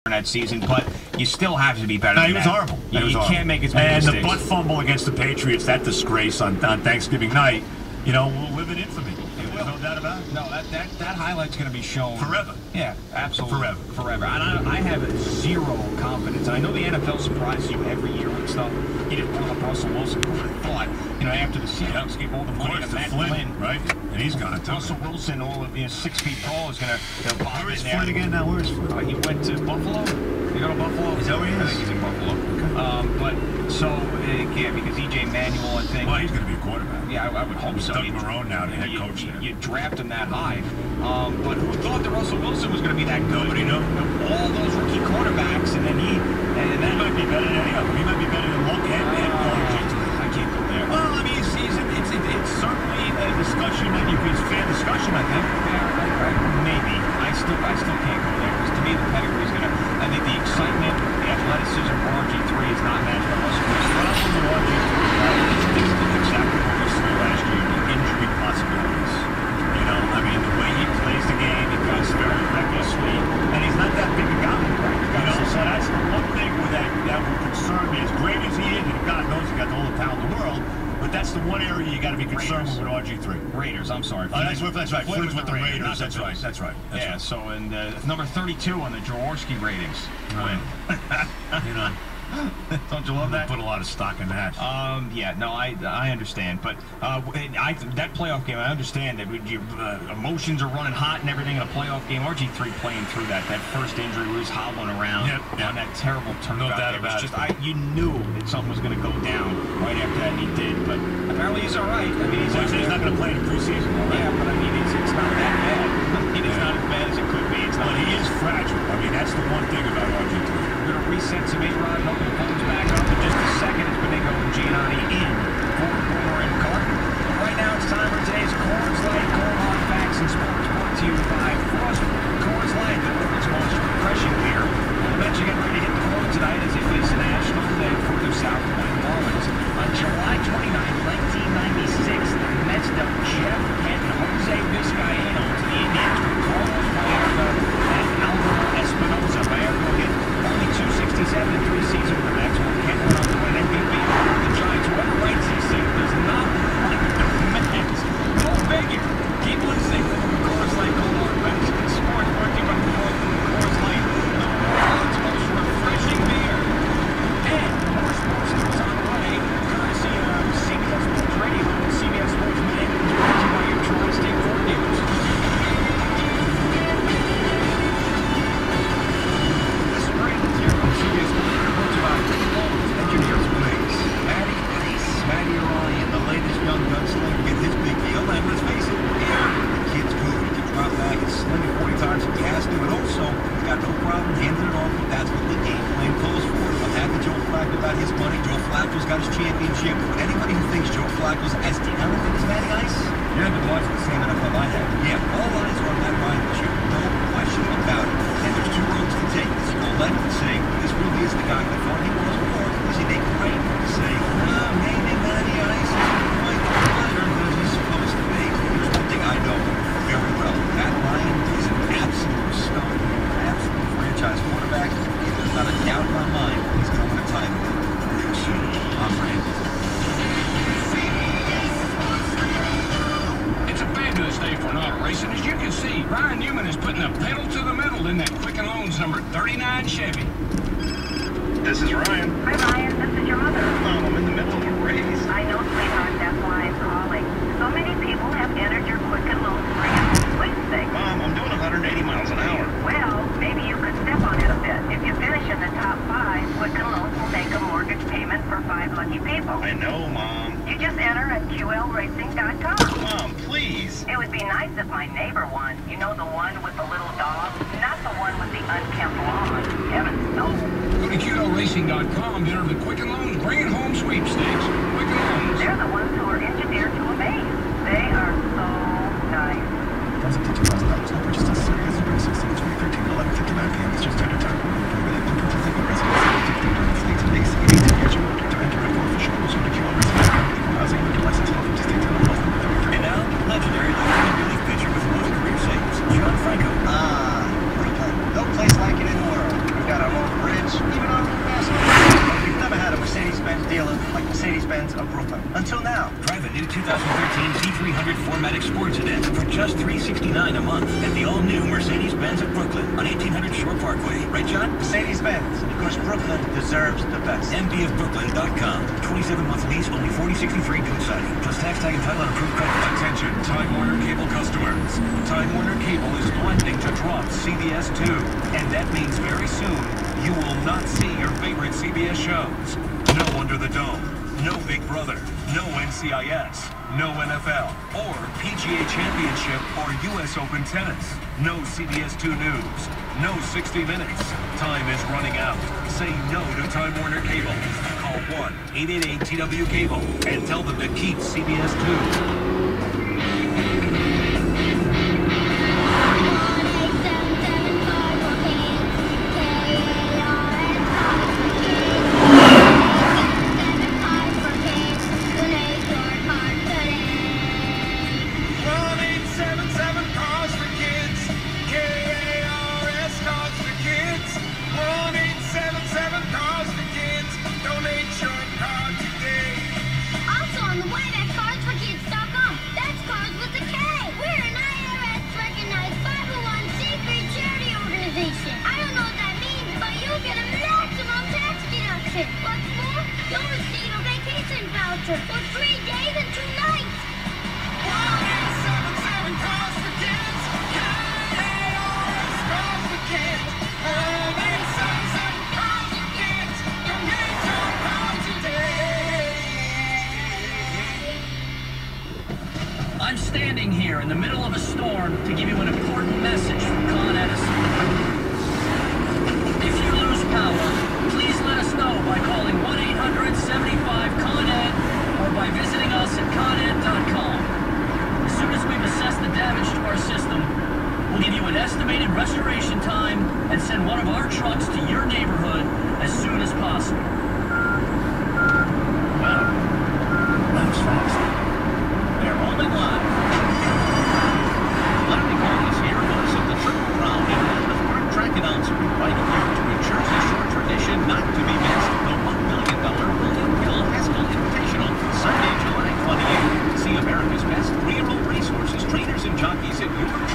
that season, but you still have to be better. No, than he was that. horrible. You can't make as many and mistakes. the butt fumble against the Patriots, that disgrace on Thanksgiving night, you know, will live in infamy. There's no doubt about it. No, that highlight's going to be shown forever. Yeah, absolutely. Forever. And I have zero confidence. And I know the NFL surprises you every year with stuff. You didn't pull up Russell Wilson. Who would have thought, you know, after the Seahawks gave all the money to Matt Flynn, right? And he's gone too. Russell Wilson, all of 6 feet tall, is going to pop Where is in there. Flynn again now? Where is Flynn? He went to Buffalo. You go to Buffalo? Is that where he is? I think he's in Buffalo. Okay. But so yeah, because EJ Manuel, I think. Well, he's going to be a quarterback. Yeah, I would hope so. Doug Marrone now, the head coach there. You draft him that high. But who thought that Russell Wilson was going to be that good? Nobody knew. All those rookie quarterbacks, and then he might be better than any of them. He might be better than Luck and I can't go there. Well, I mean, it's certainly a discussion that it's fair discussion, I think. Yeah, maybe. I still can't go there because to me the pedigree is gonna. I think the excitement, the athleticism for RG3 is not matched by Russell Wilson. What else with RG3? It's exactly what we saw last year. The injury possibilities. You know, I mean, the way he plays the game, he plays very recklessly, and he's not that big a guy. You know, so that's the one thing that would concern me. As great as he is, and God knows he got all the talent in the world. But that's the one area you got to be concerned with RG3. Raiders, I'm sorry. Oh, that's right. Flynn's with the Raiders. That's right. That's right. So, and number 32 on the Jaworski ratings. Right. You know. Don't you love that? Put a lot of stock in that. Yeah, no, I understand, but that playoff game, I understand that your emotions are running hot and everything in a playoff game. RG3 playing through that first injury where he's hobbling around on that terrible turn. No doubt about it. You knew that something was going to go down right after that, and he did. But apparently he's all right. I mean, he's not going to play in the preseason. Right? Yeah, but I mean, it's not that bad. I mean, it's not as bad as it could be. But he is fragile. I mean, that's the one thing about RG3. We're going to reset some A-Rod, hope it comes back up in just a second. It's Benigno and Gianni in for Boomer and Carton. Right now it's time for today's Coors Light Cold Hard Facts and Sports, brought to you by Frost Coors Light, the world's most refreshing beer. The Mets are getting ready to hit the road tonight as they face the Nationals. They further south to play Marlins. On July 29, 1996, the Mets dealt Jeff Kent and Jose Vizcaíno to the Indians with Carlos Baerga and Alvaro Espinosa. Baerga hit only .267 in 3 seasons with the Mets, while Kent went on to win MVP. The Giants, whoever writes these things, does not like the Mets. Go figure. Keep listening. Coors Light Cold Hard Facts and Sports, brought to you by Coors Light, the world's most refreshing beer. And more sports news on the way, courtesy of CBS Sports Radio and CBS Sports Minute, brought to you by your Tri-State Ford dealers. This is Brandon here on CBS Sports Radio, brought to you by Engineers Place. Matty Ryan, the latest young gunslinger, get his big deal, and let's face it, the kid's good. He can drop back and sling it 40 times if he has to, and also, he's got no problem handing it off if that's what the game plan calls for. I'm happy Joe Flacco got his money. Joe Flacco's got his championship. But anybody who thinks Joe Flacco's as talented as Matty Ice, you haven't watched the same NFL I have. Yeah, all eyes are on Matt Ryan this year. No question about it. And there's 2 roads to take. It's go left and say, this really is the guy I thought he was, or is he make right to say, maybe Matty Ice isn't quite the player that he's supposed to be. Here's one thing I know very well. Matt Ryan is an absolute star. An absolute franchise quarterback. There's not a doubt in my mind he's going to win a title. I'm Randy. It's a fabulous day for an auto racing. As you can see, Ryan Newman is putting the pedal to the metal in that Quicken Loans number 39 Chevy. This is Ryan. Hi, Ryan. This is your mother. Mom, I'm in the middle of a race. I know, sweetheart. That's why I'm calling. So many people have entered your Quicken Loans free sweepstakes. Mom, I'm doing 180 miles an hour. Well, maybe you could step on it a bit. If you finish in the top 5, Quicken Loans will make a mortgage payment for 5 lucky people. I know, Mom. You just enter at QLRacing.com. Mom, please. It would be nice if my neighbor won. You know, the one with the little dog? Not the one with the unkempt lawn. Heavens, no. Go to QLRacing.com to enter the Quicken Loans Bring It Home sweepstakes. Quicken Loans. They're the ones who are engineered to amaze. They are so nice. That's up to $2,000. No purchase necessary. As of 2016, 2013, 11:59 p.m. Eastern Standard Time. Prohibited from purchasing or residence in the United States and AC 18 years old. To enter a official rules on the QL Racing.com. Equal housing under license law 50 states and laws number 33. And now, legendary left-handed relief pitcher with most career saves, John Franco. No place like it in the world. We've got a 4MATIC Sports Sedan for just $369 a month at the all-new Mercedes-Benz of Brooklyn on 1800 Shore Parkway. Right, John? Mercedes-Benz, because Brooklyn deserves the best. MBFBrooklyn.com. 27-month lease, only $40.63 due signing. Plus tax tag and title on approved credit. Attention, Time Warner Cable customers. Time Warner Cable is blending to drop CBS 2. And that means very soon, you will not see your favorite CBS shows. No Under the Dome, no Big Brother, no NCIS, no NFL, or PGA Championship or U.S. Open Tennis. No CBS 2 News, no 60 Minutes. Time is running out. Say no to Time Warner Cable. Call 1-888-TW-CABLE and tell them to keep CBS 2. For 3 days and 2 nights. 1877 cars for kids. KARS cars for kids. 1877 cars for kids. Donate your car today. I'm standing here in the middle of a storm to give you an important message from Con Edison. If you lose power, please let us know by calling 1-800-75-CON-ED or by visiting us at coned.com. As soon as we've assessed the damage to our system, we'll give you an estimated restoration time and send one of our trucks to your neighborhood as soon as possible. Wow. That was fast. They're rolling live. Larry Hall is here, voice of the Triple Crown and Elmhurst Park track announcer, inviting you to a Jersey Shore tradition not to be missed. The $1 million William Hill Haskell Invitational, Sunday, July 28th. See America's best 3-year-old racehorses, trainers, and jockeys at your